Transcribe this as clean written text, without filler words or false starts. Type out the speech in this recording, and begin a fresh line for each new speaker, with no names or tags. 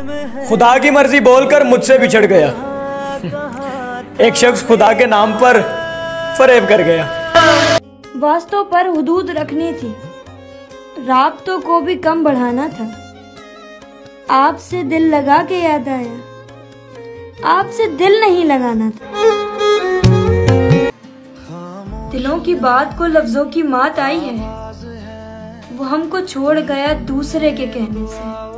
खुदा की मर्जी बोलकर मुझसे बिछड़ गया। एक शख्स खुदा के नाम पर फरेब कर गया।
वास्तव पर हुदूद रखनी थी, राब्तों को भी कम बढ़ाना था। आपसे दिल लगा के याद आया, आपसे दिल नहीं लगाना था। दिलों की बात को लफ्जों की मात आई है, वो हमको छोड़ गया दूसरे के कहने से।